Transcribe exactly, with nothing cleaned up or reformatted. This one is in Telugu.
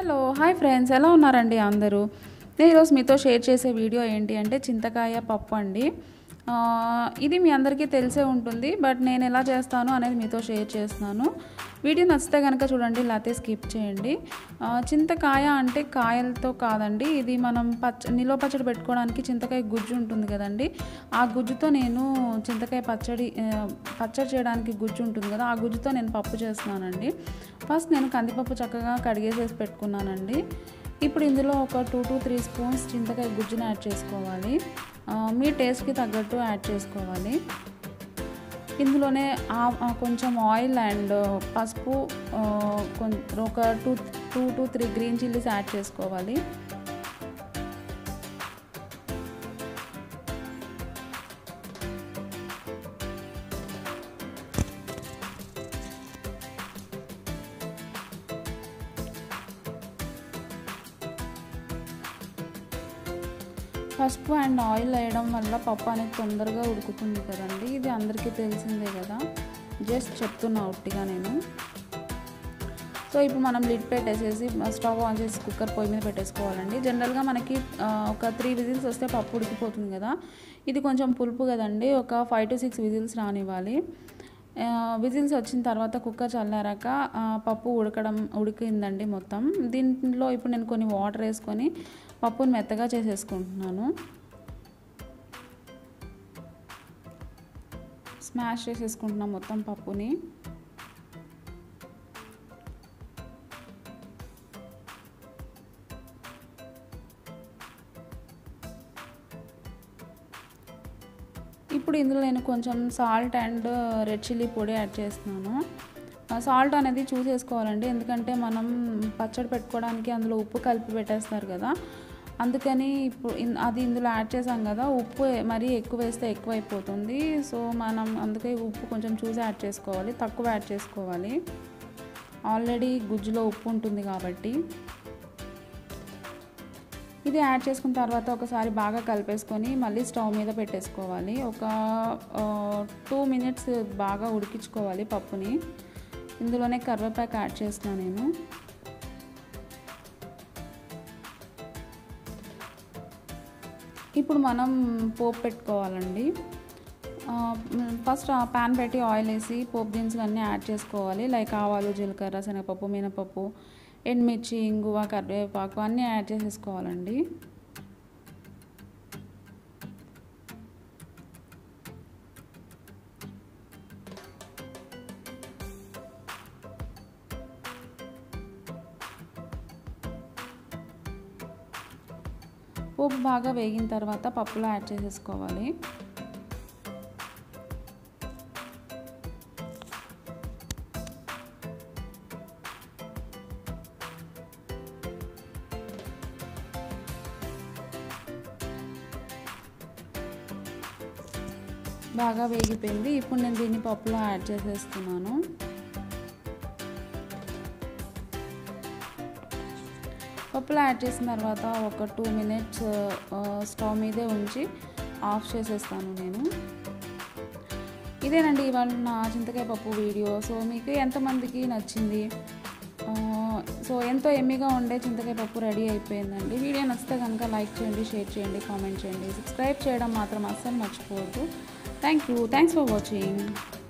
హలో హాయ్ ఫ్రెండ్స్, ఎలా ఉన్నారండి అందరూ? నేను ఈరోజు మీతో షేర్ చేసే వీడియో ఏంటి అంటే చింతకాయ పప్పు అండి. ఇది మీ అందరికీ తెలిసే ఉంటుంది, బట్ నేను ఎలా చేస్తాను అనేది మీతో షేర్ చేస్తున్నాను. వీడియో నచ్చితే కనుక చూడండి, లేకపోతే స్కిప్ చేయండి. చింతకాయ అంటే కాయలతో కాదండి, ఇది మనం పచ్చ నిల్వ పచ్చడి పెట్టుకోవడానికి చింతకాయ గుజ్జు ఉంటుంది కదండి, ఆ గుజ్జుతో నేను చింతకాయ పచ్చడి పచ్చడి చేయడానికి గుజ్జు ఉంటుంది కదా, ఆ గుజ్జుతో నేను పప్పు చేస్తున్నానండి. ఫస్ట్ నేను కందిపప్పు చక్కగా కడిగేసేసి పెట్టుకున్నానండి. ఇప్పుడు ఇందులో ఒక టూ టు త్రీ స్పూన్స్ చింతకాయ గుజ్జుని యాడ్ చేసుకోవాలి. మీ టేస్ట్కి తగ్గట్టు యాడ్ చేసుకోవాలి. ఇందులోనే కొంచెం ఆయిల్ అండ్ పసుపు, ఒక two two to three green chillies add చేసుకోవాలి. పసుపు అండ్ ఆయిల్ వేయడం వల్ల పప్పు అనేది తొందరగా ఉడుకుతుంది కదండి, ఇది అందరికీ తెలిసిందే కదా, జస్ట్ చెప్తున్నా ఉట్టిగా నేను. సో ఇప్పుడు మనం లిడ్ పెట్టేసేసి స్టవ్ ఆన్ చేసి కుక్కర్ పొయ్యి మీద పెట్టేసుకోవాలండి. జనరల్గా మనకి ఒక త్రీ విజిల్స్ వస్తే పప్పు ఉడికిపోతుంది కదా, ఇది కొంచెం పులుపు కదండి, ఒక ఫైవ్ టు సిక్స్ విజిల్స్ రానివ్వాలి. విజిల్స్ వచ్చిన తర్వాత కుక్కర్ చల్లారాక పప్పు ఉడకడం ఉడికిందండి మొత్తం. దీంట్లో ఇప్పుడు నేను కొన్ని వాటర్ వేసుకొని పప్పుని మెత్తగా చేసేసుకుంటున్నాను. స్మాష్ చేసేసుకుంటున్నాం మొత్తం పప్పుని. ఇప్పుడు ఇందులో నేను కొంచెం సాల్ట్ అండ్ రెడ్ చిల్లీ పొడి యాడ్ చేస్తున్నాను. సాల్ట్ అనేది చూసేసుకోవాలండి, ఎందుకంటే మనం పచ్చడి పెట్టుకోవడానికి అందులో ఉప్పు కలిపి పెట్టేస్తారు కదా, అందుకని ఇప్పుడు అది ఇందులో యాడ్ చేసాం కదా, ఉప్పు మరీ ఎక్కువ వేస్తే ఎక్కువ అయిపోతుంది. సో మనం అందుకే ఉప్పు కొంచెం చూసి యాడ్ చేసుకోవాలి, తక్కువ యాడ్ చేసుకోవాలి. ఆల్రెడీ గుజ్జులో ఉప్పు ఉంటుంది కాబట్టి. ఇది యాడ్ చేసుకున్న తర్వాత ఒకసారి బాగా కలిపేసుకొని మళ్ళీ స్టవ్ మీద పెట్టేసుకోవాలి. ఒక టూ మినిట్స్ బాగా ఉడికించుకోవాలి పప్పుని. ఇందులోనే కరివేపాకు యాడ్ చేస్తున్నాను నేను. ఇప్పుడు మనం పోపు పెట్టుకోవాలండి. ఫస్ట్ ప్యాన్ పెట్టి ఆయిల్ వేసి పోపు దినుసులు అన్నీ యాడ్ చేసుకోవాలి. లైక్ ఆవాలు, జీలకర్ర, శనగపప్పు, మినపప్పు, ఎండుమిర్చి, ఇంగువ, కరివేపాకు అన్నీ యాడ్ చేసేసుకోవాలండి. పోపు బాగా వేగిన తర్వాత పప్పులో యాడ్ చేసేసుకోవాలి. బాగా వేగిపోయింది. ఇప్పుడు నేను దీన్ని పప్పులో యాడ్ చేసేస్తున్నాను. పప్పులో యాడ్ చేసిన తర్వాత ఒక టూ మినిట్స్ స్టవ్ మీదే ఉంచి ఆఫ్ చేసేస్తాను నేను. ఇదేనండి ఇవాళ నా చింతకాయ పప్పు వీడియో. సో మీకు ఎంతమందికి నచ్చింది? సో ఎంతో ఎమ్మిగా ఉండే చింతకాయ పప్పు రెడీ అయిపోయిందండి. వీడియో నచ్చితే కనుక లైక్ చేయండి, షేర్ చేయండి, కామెంట్ చేయండి, సబ్స్క్రైబ్ చేయడం మాత్రం అస్సలు మర్చిపోవద్దు. Thank you thanks for watching.